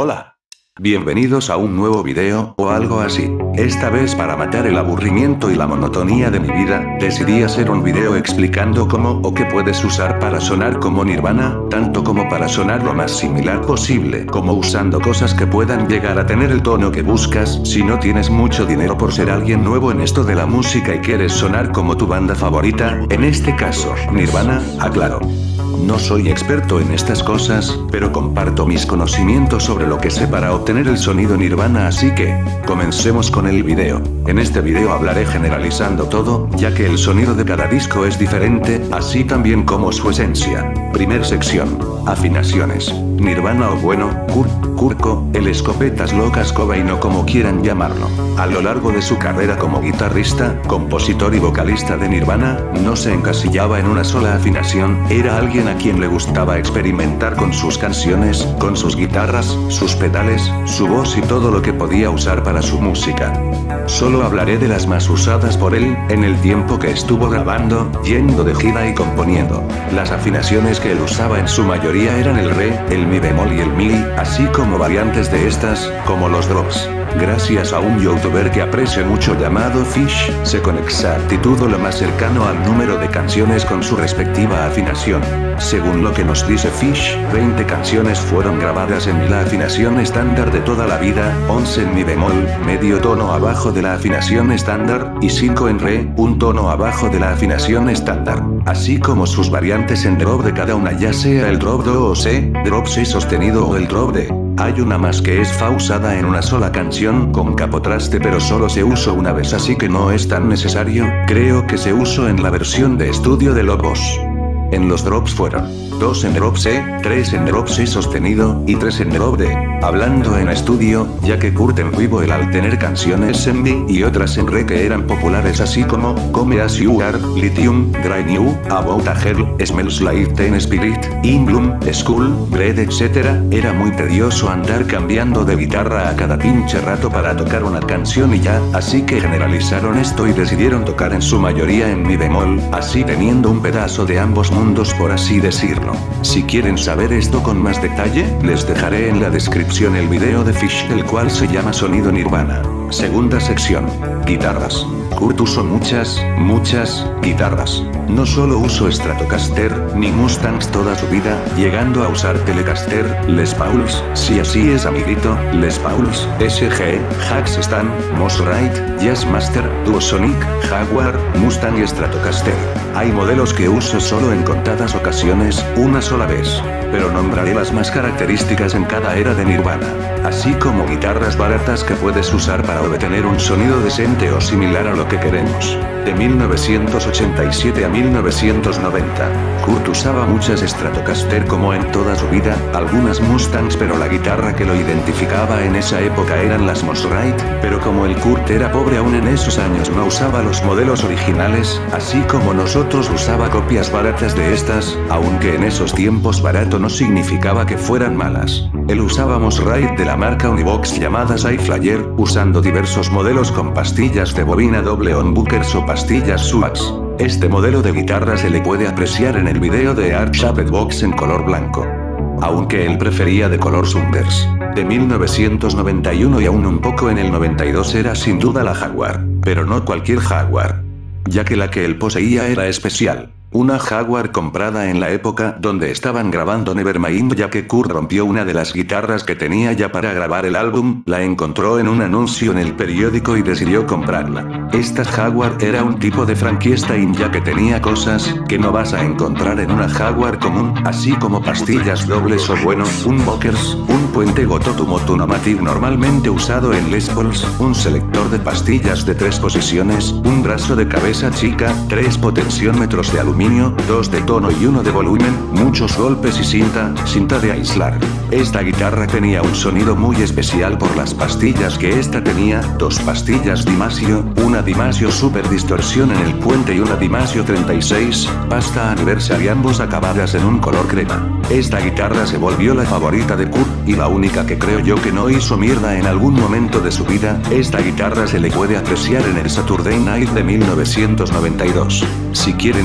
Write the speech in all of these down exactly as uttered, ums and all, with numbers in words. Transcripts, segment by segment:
Hola. Bienvenidos a un nuevo video, o algo así. Esta vez para matar el aburrimiento y la monotonía de mi vida, decidí hacer un video explicando cómo o qué puedes usar para sonar como Nirvana, tanto como para sonar lo más similar posible, como usando cosas que puedan llegar a tener el tono que buscas. Si no tienes mucho dinero por ser alguien nuevo en esto de la música y quieres sonar como tu banda favorita, en este caso, Nirvana, aclaro. No soy experto en estas cosas, pero comparto mis conocimientos sobre lo que sé para obtener el sonido Nirvana, así que, comencemos con el video. En este video hablaré generalizando todo, ya que el sonido de cada disco es diferente, así también como su esencia. Primer sección. Afinaciones. Nirvana o bueno, Kurt, Kurko, el escopetas locas Cobain o como quieran llamarlo. A lo largo de su carrera como guitarrista, compositor y vocalista de Nirvana, no se encasillaba en una sola afinación, era alguien a quien le gustaba experimentar con sus canciones, con sus guitarras, sus pedales, su voz y todo lo que podía usar para su música. Solo hablaré de las más usadas por él, en el tiempo que estuvo grabando, yendo de gira y componiendo. Las afinaciones que él usaba en su mayoría eran el re, el mi bemol y el mi, así como variantes de estas, como los drops. Gracias a un youtuber que aprecio mucho llamado Fish, sé con exactitud lo más cercano al número de canciones con su respectiva afinación. Según lo que nos dice Fish, veinte canciones fueron grabadas en la afinación estándar de toda la vida, once en mi bemol, medio tono abajo de la afinación estándar, y cinco en re, un tono abajo de la afinación estándar. Así como sus variantes en drop de cada una, ya sea el drop do o C, drop C sostenido o el drop D. Hay una más que es fa usada en una sola canción con capotraste, pero solo se usó una vez, así que no es tan necesario. Creo que se usó en la versión de estudio de Lobos. En los drops fueron dos en drop C, tres en drop C sostenido, y tres en drop D. Hablando en estudio, ya que Kurt en vivo él al tener canciones en mi y otras en re que eran populares así como Come As You Are, Lithium, Dry New, About a Girl, Smells Like Teen Spirit, In Bloom, School, Bread, etcétera, era muy tedioso andar cambiando de guitarra a cada pinche rato para tocar una canción y ya, así que generalizaron esto y decidieron tocar en su mayoría en mi bemol, así teniendo un pedazo de ambos mundos por así decirlo. Si quieren saber esto con más detalle, les dejaré en la descripción el video de Fish, el cual se llama Sonido Nirvana. Segunda sección. Guitarras. Kurt usó muchas, muchas, guitarras. No solo usó Stratocaster, ni Mustangs toda su vida, llegando a usar Telecaster, Les Pauls, si así es amiguito, Les Pauls, S G, Hackstan, Mosrite, Jazzmaster, Duosonic, Jaguar, Mustang y Stratocaster. Hay modelos que uso solo en contadas ocasiones, una sola vez. Pero nombraré las más características en cada era de Nirvana. Así como guitarras baratas que puedes usar para obtener un sonido decente o similar a lo que queremos. De mil novecientos ochenta y siete a mil novecientos noventa. Kurt usaba muchas Stratocaster como en toda su vida, algunas Mustangs, pero la guitarra que lo identificaba en esa época eran las Mosrite, pero como el Kurt era pobre aún en esos años no usaba los modelos originales, así como nosotros usaba copias baratas de estas, aunque en esos tiempos barato no significaba que fueran malas. Él usaba Mosrite de la marca Univox llamadas iFlyer, usando diversos modelos con pastillas de bobina doble onbookers o pastillas Suax. Este modelo de guitarra se le puede apreciar en el video de Art Shaped Box en color blanco. Aunque él prefería de color Sunburst. De mil novecientos noventa y uno y aún un poco en el noventa y dos era sin duda la Jaguar. Pero no cualquier Jaguar. Ya que la que él poseía era especial. Una Jaguar comprada en la época donde estaban grabando Nevermind, ya que Kurt rompió una de las guitarras que tenía ya para grabar el álbum, la encontró en un anuncio en el periódico y decidió comprarla. Esta Jaguar era un tipo de Frankenstein, ya que tenía cosas que no vas a encontrar en una Jaguar común, así como pastillas dobles o bueno, un Bockers, un puente Gototumotu Nomatic normalmente usado en Les Pauls, un selector de pastillas de tres posiciones, un brazo de cabeza chica, tres potenciómetros de aluminio, dos de tono y uno de volumen, muchos golpes y cinta, cinta de aislar. Esta guitarra tenía un sonido muy especial por las pastillas que esta tenía, dos pastillas Dimasio, una Dimasio Super Distorsión en el puente y una Dimasio treinta y seis, pasta Anniversary, ambos acabadas en un color crema. Esta guitarra se volvió la favorita de Kurt, y la única que creo yo que no hizo mierda en algún momento de su vida. Esta guitarra se le puede apreciar en el Saturday Night de mil novecientos noventa y dos. Si quieren saber más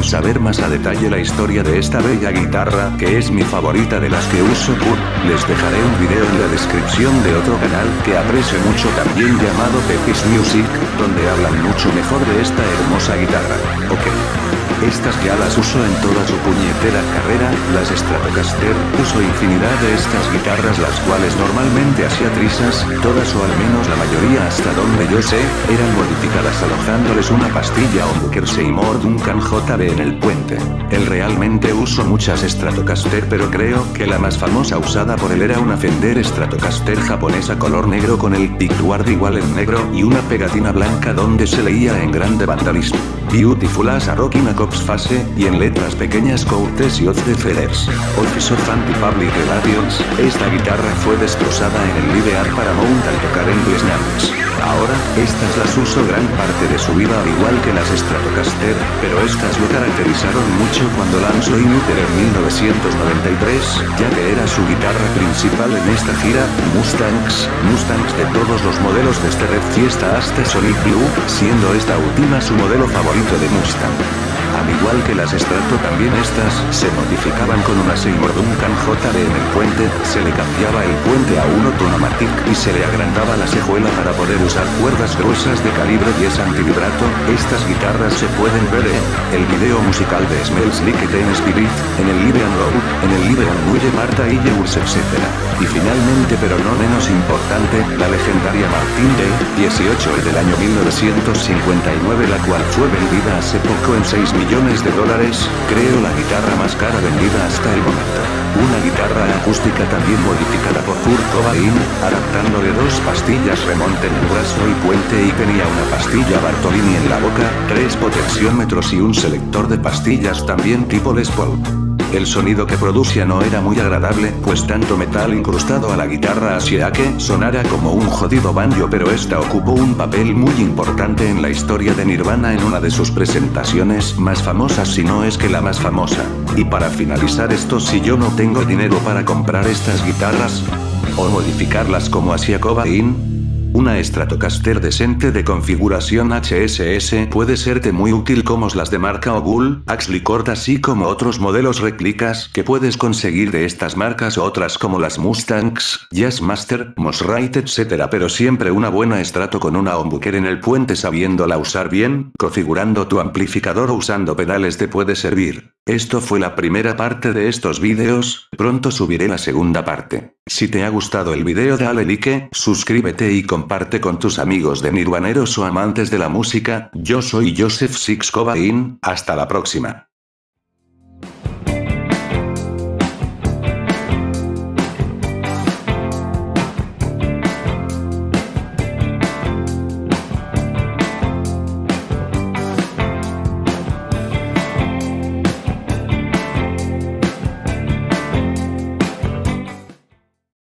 más a detalle la historia de esta bella guitarra, que es mi favorita de las que uso. Les dejaré un video en la descripción de otro canal que aprecio mucho también llamado Pepis Music, donde hablan mucho mejor de esta hermosa guitarra. Ok. Estas ya las uso en toda su puñetera carrera, las Stratocaster. Uso infinidad de estas guitarras, las cuales normalmente hacía trizas, todas o al menos la mayoría hasta donde yo sé, eran modificadas alojándoles una pastilla o Booker Seymour Duncan J B en el puente. El realmente uso muchas Stratocaster, pero creo que la más famosa usada por él era una Fender Stratocaster japonesa color negro con el pickguard igual en negro y una pegatina blanca donde se leía en grande vandalismo Beautiful as a Rockin' a Cops Face, y en letras pequeñas Courtesy of the Feathers Office of Anti-Public Relations. Esta guitarra fue destrozada en el Live Aid Paramount al tocar en Les Names. Ahora, estas las uso gran parte de su vida al igual que las Stratocaster, pero estas lo caracterizaron mucho cuando lanzó Inuter en mil novecientos noventa y tres, ya que era su guitarra principal en esta gira. Mustangs, Mustangs de todos los modelos desde Red Fiesta hasta Sonic Blue, siendo esta última su modelo favorito de Mustang. Al igual que las Strato, también estas se modificaban con una Seymour Duncan J B en el puente, se le cambiaba el puente a un Automatic y se le agrandaba la cejuela para poder usar cuerdas gruesas de calibre diez antivibrato. Estas guitarras se pueden ver en el video musical de Smells Like Teen Spirit, en el Live and Load, en el Live and Mulle Marta y Years, etcétera. Y finalmente, pero no menos importante, la legendaria Martin D dieciocho E del año mil novecientos cincuenta y nueve, la cual fue vendida hace poco en seis millones de dólares, creo la guitarra más cara vendida hasta el momento. Una guitarra acústica también modificada por Kurt Cobain, adaptándole dos pastillas remonte en el brazo y puente, y tenía una pastilla Bartolini en la boca, tres potenciómetros y un selector de pastillas también tipo Les Paul. El sonido que producía no era muy agradable, pues tanto metal incrustado a la guitarra hacía que sonara como un jodido banjo, pero esta ocupó un papel muy importante en la historia de Nirvana en una de sus presentaciones más famosas, si no es que la más famosa. Y para finalizar esto, si yo no tengo dinero para comprar estas guitarras o modificarlas como hacía Cobain, una Stratocaster decente de configuración H S S puede serte muy útil, como las de marca Ogul, Axley Cord, así como otros modelos réplicas que puedes conseguir de estas marcas o otras como las Mustangs, Jazzmaster, Mosrite, etcétera. Pero siempre una buena Strato con una humbucker en el puente, sabiéndola usar bien, configurando tu amplificador o usando pedales, te puede servir. Esto fue la primera parte de estos vídeos, pronto subiré la segunda parte. Si te ha gustado el video, dale like, suscríbete y comparte con tus amigos de nirvaneros o amantes de la música. Yo soy Joseph Six Cobain, hasta la próxima.